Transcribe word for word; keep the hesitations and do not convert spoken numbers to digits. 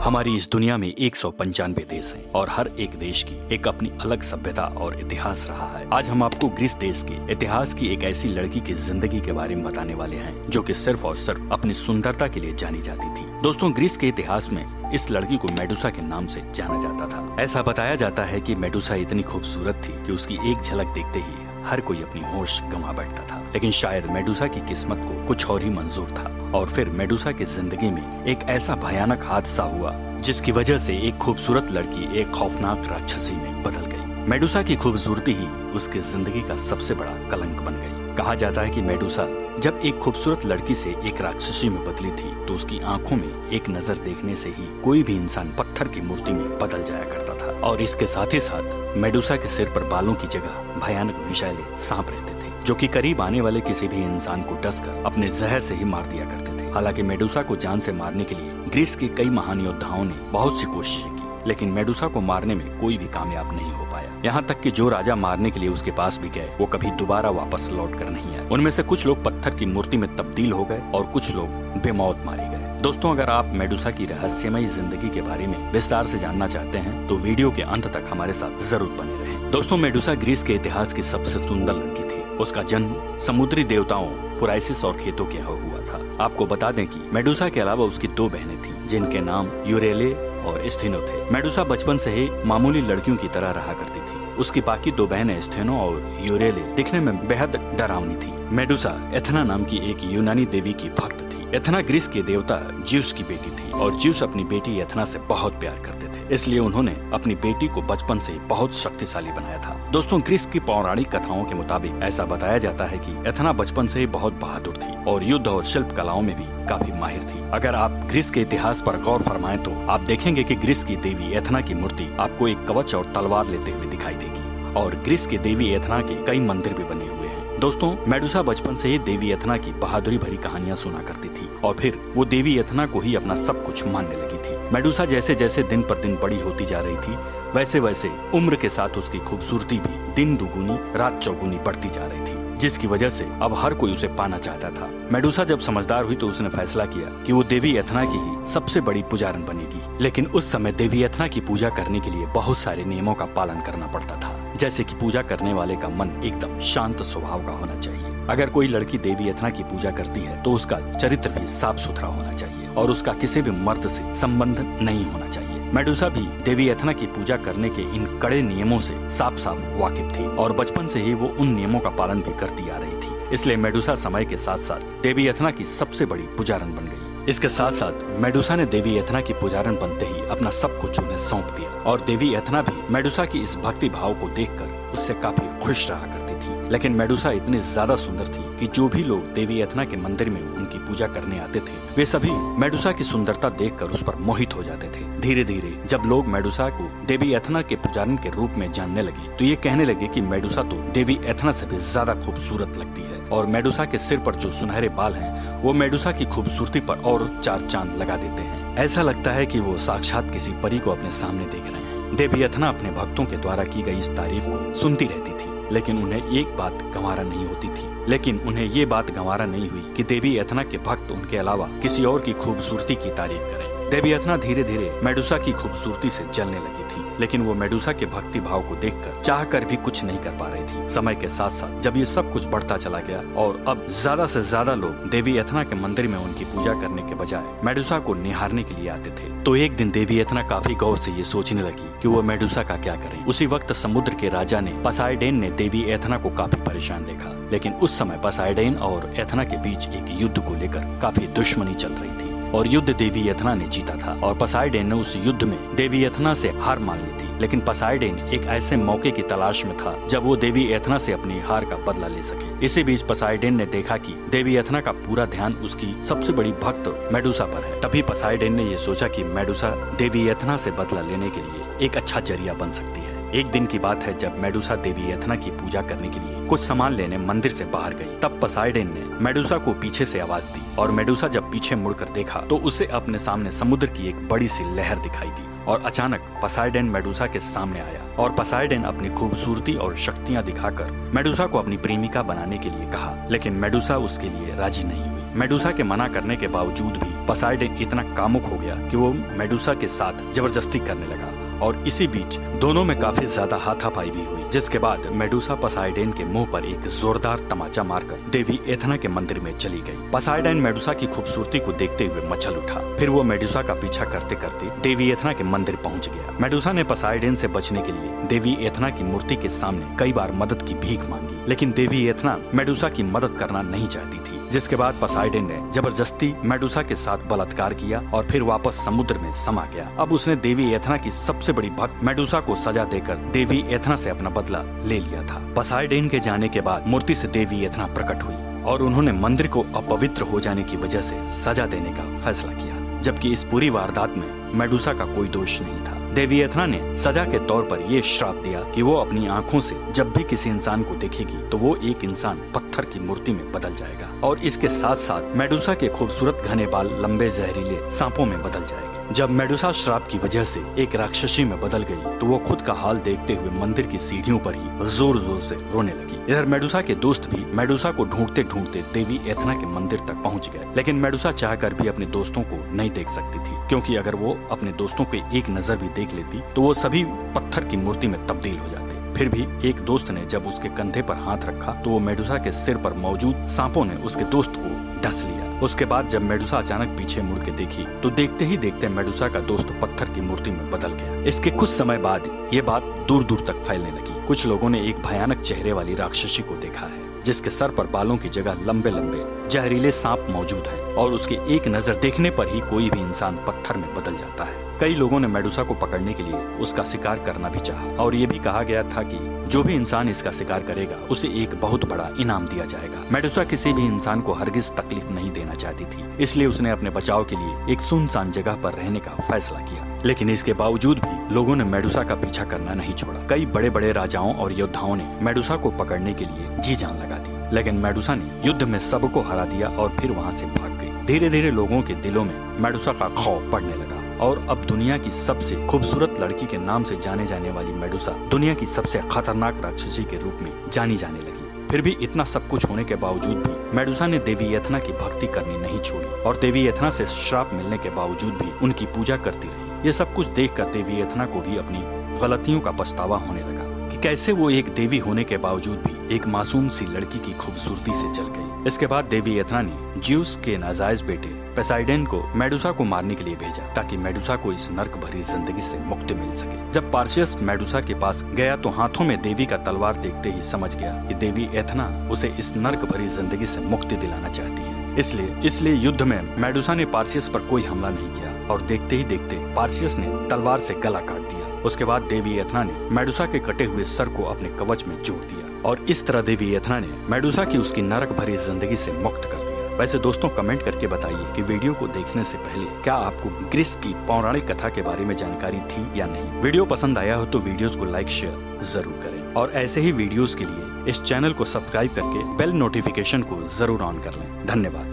हमारी इस दुनिया में एक सौ पंचानवे देश हैं और हर एक देश की एक अपनी अलग सभ्यता और इतिहास रहा है। आज हम आपको ग्रीस देश के इतिहास की एक ऐसी लड़की की जिंदगी के बारे में बताने वाले हैं जो कि सिर्फ और सिर्फ अपनी सुंदरता के लिए जानी जाती थी। दोस्तों, ग्रीस के इतिहास में इस लड़की को मेडुसा के नाम से जाना जाता था। ऐसा बताया जाता है कि मेडुसा इतनी खूबसूरत थी कि उसकी एक झलक देखते ही हर कोई अपनी होश गंवा बैठता था। लेकिन शायद मेडुसा की किस्मत को कुछ और ही मंजूर था और फिर मेडुसा की जिंदगी में एक ऐसा भयानक हादसा हुआ जिसकी वजह से एक खूबसूरत लड़की एक खौफनाक राक्षसी में बदल गई। मेडुसा की खूबसूरती ही उसकी जिंदगी का सबसे बड़ा कलंक बन गई। कहा जाता है कि मेडुसा जब एक खूबसूरत लड़की से एक राक्षसी में बदली थी तो उसकी आंखों में एक नजर देखने से ही कोई भी इंसान पत्थर की मूर्ति में बदल जाया करता था। और इसके साथ ही साथ मेडुसा के सिर पर बालों की जगह भयानक विषैले सांप रहते थे जो कि करीब आने वाले किसी भी इंसान को डसकर अपने जहर से ही मार दिया करते थे। हालांकि मेडुसा को जान से मारने के लिए ग्रीस के कई महान योद्धाओं ने बहुत सी कोशिशें की, लेकिन मेडुसा को मारने में कोई भी कामयाब नहीं हो पाया। यहाँ तक कि जो राजा मारने के लिए उसके पास भी गए वो कभी दोबारा वापस लौट कर नहीं आए। उनमें से कुछ लोग पत्थर की मूर्ति में तब्दील हो गए और कुछ लोग बेमौत मारे गए। दोस्तों, अगर आप मेडुसा की रहस्यमयी जिंदगी के बारे में विस्तार से जानना चाहते हैं तो वीडियो के अंत तक हमारे साथ जरूर बने रहें। दोस्तों, मेडुसा ग्रीस के इतिहास की सबसे सुंदर लड़की थी। उसका जन्म समुद्री देवताओं पुराइसिस और खेतों के यहाँ हुआ था। आपको बता दें कि मेडुसा के अलावा उसकी दो बहनें थीं जिनके नाम यूरेले और स्थिनो थे। मेडुसा बचपन से ही मामूली लड़कियों की तरह रहा करती थी। उसकी बाकी दो बहनें स्थिनो और यूरेले दिखने में बेहद डरावनी थी। मेडुसा एथना नाम की एक यूनानी देवी की भक्त थी। एथना ग्रीस के देवता ज्यूस की बेटी थी और ज्यूस अपनी बेटी एथना से बहुत प्यार करते थे, इसलिए उन्होंने अपनी बेटी को बचपन से बहुत शक्तिशाली बनाया था। दोस्तों, ग्रीस की पौराणिक कथाओं के मुताबिक ऐसा बताया जाता है कि एथना बचपन से ही बहुत बहादुर थी और युद्ध और शिल्प कलाओं में भी काफी माहिर थी। अगर आप ग्रीस के इतिहास पर गौर फरमाएं तो आप देखेंगे कि ग्रीस की देवी एथना की मूर्ति आपको एक कवच और तलवार लेते हुए दिखाई देगी और ग्रीस की देवी एथना के कई मंदिर भी बने हुए हैं। दोस्तों, मेडुसा बचपन से ही देवी एथना की बहादुरी भरी कहानियां सुना करती थी और फिर वो देवी एथना को ही अपना सब कुछ मानने लगी थी। मेडुसा जैसे जैसे दिन पर दिन बड़ी होती जा रही थी वैसे वैसे उम्र के साथ उसकी खूबसूरती भी दिन दुगुनी रात चौगुनी बढ़ती जा रही थी, जिसकी वजह से अब हर कोई उसे पाना चाहता था। मेडुसा जब समझदार हुई तो उसने फैसला किया कि वो देवी एथना की ही सबसे बड़ी पुजारन बनेगी। लेकिन उस समय देवी एथना की पूजा करने के लिए बहुत सारे नियमों का पालन करना पड़ता था, जैसे कि पूजा करने वाले का मन एकदम शांत स्वभाव का होना चाहिए। अगर कोई लड़की देवी एथना की पूजा करती है तो उसका चरित्र भी साफ सुथरा होना चाहिए और उसका किसी भी मर्द से संबंध नहीं होना चाहिए। मेडुसा भी देवी एथना की पूजा करने के इन कड़े नियमों से साफ साफ वाकिफ थी और बचपन से ही वो उन नियमों का पालन भी करती आ रही थी। इसलिए मेडुसा समय के साथ साथ देवी एथना की सबसे बड़ी पुजारन बन गई। इसके साथ साथ मेडुसा ने देवी एथना की पुजारन बनते ही अपना सब कुछ उन्हें सौंप दिया और देवी एथना भी मेडुसा की इस भक्ति भाव को देखकर उससे काफी खुश रहा करती थी। लेकिन मेडुसा इतनी ज्यादा सुंदर थी कि जो भी लोग देवी एथना के मंदिर में उनकी पूजा करने आते थे वे सभी मेडुसा की सुंदरता देखकर उस पर मोहित हो जाते थे। धीरे धीरे जब लोग मेडुसा को देवी एथना के पुजारन के रूप में जानने लगे तो ये कहने लगे कि मेडुसा तो देवी एथना से भी ज्यादा खूबसूरत लगती है और मेडुसा के सिर पर जो सुनहरे बाल हैं वो मेडुसा की खूबसूरती पर और चार चांद लगा देते हैं। ऐसा लगता है कि वो साक्षात किसी परी को अपने सामने देख रहे हैं। देवी एथना अपने भक्तों के द्वारा की गई इस तारीफ को सुनती रहती थी, लेकिन उन्हें एक बात गंवारा नहीं होती थी लेकिन उन्हें ये बात गंवारा नहीं हुई कि देवी एथना के भक्त उनके अलावा किसी और की खूबसूरती की तारीफ करें। देवी एथना धीरे धीरे मेडुसा की खूबसूरती से जलने लगी थी, लेकिन वो मेडुसा के भक्ति भाव को देखकर चाह कर भी कुछ नहीं कर पा रही थी। समय के साथ साथ जब ये सब कुछ बढ़ता चला गया और अब ज्यादा से ज्यादा लोग देवी एथना के मंदिर में उनकी पूजा करने के बजाय मेडुसा को निहारने के लिए आते थे, तो एक दिन देवी एथना काफी गौर से ये सोचने लगी कि वो मेडुसा का क्या करे। उसी वक्त समुद्र के राजा ने पसाइडेन ने देवी एथना को काफी परेशान देखा, लेकिन उस समय पसाइडेन और एथना के बीच एक युद्ध को लेकर काफी दुश्मनी चल रही थी और युद्ध देवी एथना ने जीता था और पसाइडेन ने उस युद्ध में देवी एथना से हार मान ली थी। लेकिन पसाइडेन एक ऐसे मौके की तलाश में था जब वो देवी एथना से अपनी हार का बदला ले सके। इसी बीच पसाइडेन ने देखा कि देवी एथना का पूरा ध्यान उसकी सबसे बड़ी भक्त मेडुसा पर है। तभी पसाइडेन ने ये सोचा कि मेडुसा देवी एथना से बदला लेने के लिए एक अच्छा जरिया बन सकती है। एक दिन की बात है जब मेडुसा देवी एथना की पूजा करने के लिए कुछ सामान लेने मंदिर से बाहर गई। तब पसाइडेन ने मेडुसा को पीछे से आवाज दी और मेडुसा जब पीछे मुड़कर देखा तो उसे अपने सामने समुद्र की एक बड़ी सी लहर दिखाई दी और अचानक पसाइडेन मेडुसा के सामने आया और पसाइडेन अपनी खूबसूरती और शक्तियां दिखाकर मेडुसा को अपनी प्रेमिका बनाने के लिए कहा, लेकिन मेडुसा उसके लिए राजी नहीं हुई। मेडुसा के मना करने के बावजूद भी पोसाइडन इतना कामुक हो गया कि वो मेडुसा के साथ जबरदस्ती करने लगा और इसी बीच दोनों में काफी ज्यादा हाथापाई भी हुई, जिसके बाद मेडुसा पोसाइडन के मुंह पर एक जोरदार तमाचा मारकर देवी एथना के मंदिर में चली गई। पोसाइडन मेडुसा की खूबसूरती को देखते हुए मचल उठा। फिर वो मेडुसा का पीछा करते करते देवी एथना के मंदिर पहुंच गया। मेडुसा ने पोसाइडन से बचने के लिए देवी एथना की मूर्ति के सामने कई बार मदद की भीख मांगी, लेकिन देवी एथना मेडुसा की मदद करना नहीं चाहती थी, जिसके बाद पोसाइडन ने जबरदस्ती मेडुसा के साथ बलात्कार किया और फिर वापस समुद्र में समा गया। अब उसने देवी एथना की सबसे बड़ी भक्त मेडुसा को सजा देकर देवी एथना से अपना बदला ले लिया था। पोसाइडन के जाने के बाद मूर्ति से देवी एथना प्रकट हुई और उन्होंने मंदिर को अपवित्र हो जाने की वजह से सजा देने का फैसला किया, जबकि इस पूरी वारदात में मेडुसा का कोई दोष नहीं था। देवी एथना ने सजा के तौर पर ये श्राप दिया कि वो अपनी आंखों से जब भी किसी इंसान को देखेगी तो वो एक इंसान पत्थर की मूर्ति में बदल जाएगा और इसके साथ साथ मेडुसा के खूबसूरत घने बाल लंबे जहरीले सांपों में बदल जाएंगे। जब मेडुसा श्राप की वजह से एक राक्षसी में बदल गई तो वो खुद का हाल देखते हुए मंदिर की सीढ़ियों पर ही जोर जोर से रोने लगी। इधर मेडुसा के दोस्त भी मेडुसा को ढूंढते ढूंढते देवी एथना के मंदिर तक पहुंच गए, लेकिन मेडुसा चाहकर भी अपने दोस्तों को नहीं देख सकती थी, क्योंकि अगर वो अपने दोस्तों को एक नजर भी देख लेती तो वो सभी पत्थर की मूर्ति में तब्दील हो जाते। फिर भी एक दोस्त ने जब उसके कंधे पर हाथ रखा तो वो मेडुसा के सिर पर मौजूद सांपों ने उसके दोस्त को डस लिया। उसके बाद जब मेडुसा अचानक पीछे मुड़ के देखी तो देखते ही देखते मेडुसा का दोस्त पत्थर की मूर्ति में बदल गया। इसके कुछ समय बाद ये बात दूर दूर तक फैलने लगी। कुछ लोगों ने एक भयानक चेहरे वाली राक्षसी को देखा है, जिसके सर पर बालों की जगह लंबे लंबे जहरीले सांप मौजूद हैं और उसके एक नजर देखने पर ही कोई भी इंसान पत्थर में बदल जाता है। कई लोगों ने मेडुसा को पकड़ने के लिए उसका शिकार करना भी चाहा और ये भी कहा गया था कि जो भी इंसान इसका शिकार करेगा उसे एक बहुत बड़ा इनाम दिया जाएगा। मेडुसा किसी भी इंसान को हरगिज तकलीफ नहीं देना चाहती थी, इसलिए उसने अपने बचाव के लिए एक सुनसान जगह पर रहने का फैसला किया। लेकिन इसके बावजूद भी लोगों ने मेडुसा का पीछा करना नहीं छोड़ा। कई बड़े बड़े राजाओं और योद्धाओं ने मेडुसा को पकड़ने के लिए जी जान लगा दी, लेकिन मेडुसा ने युद्ध में सबको हरा दिया और फिर वहाँ से भाग गई। धीरे धीरे लोगों के दिलों में मेडुसा का खौफ बढ़ने लगा और अब दुनिया की सबसे खूबसूरत लड़की के नाम से जाने जाने वाली मेडुसा दुनिया की सबसे खतरनाक राक्षसी के रूप में जानी जाने लगी। फिर भी इतना सब कुछ होने के बावजूद भी मेडुसा ने देवी एथना की भक्ति करनी नहीं छोड़ी और देवी एथना से श्राप मिलने के बावजूद भी उनकी पूजा करती रही। ये सब कुछ देखकर देवी एथना को भी अपनी गलतियों का पछतावा होने लगा कि कैसे वो एक देवी होने के बावजूद भी एक मासूम सी लड़की की खूबसूरती से जल गई। इसके बाद देवी एथना ने ज्यूस के नाजायज बेटे पोसाइडन को मेडुसा को मारने के लिए भेजा ताकि मेडुसा को इस नर्क भरी जिंदगी से मुक्ति मिल सके। जब पार्सियस मेडुसा के पास गया तो हाथों में देवी का तलवार देखते ही समझ गया कि देवी एथना उसे इस नर्क भरी जिंदगी से मुक्ति दिलाना चाहती है। इसलिए इसलिए युद्ध में मेडुसा ने पार्सियस पर कोई हमला नहीं किया और देखते ही देखते पार्सियस ने तलवार से गला काट दिया। उसके बाद देवी एथना ने मेडुसा के कटे हुए सर को अपने कवच में जोड़ दिया और इस तरह देवी एथना ने मेडुसा की उसकी नरक भरी जिंदगी से मुक्त कर दिया। वैसे दोस्तों, कमेंट करके बताइए कि वीडियो को देखने से पहले क्या आपको ग्रीस की पौराणिक कथा के बारे में जानकारी थी या नहीं। वीडियो पसंद आया हो तो वीडियोस को लाइक शेयर जरूर करें और ऐसे ही वीडियोस के लिए इस चैनल को सब्सक्राइब करके बेल नोटिफिकेशन को जरूर ऑन कर लें। धन्यवाद।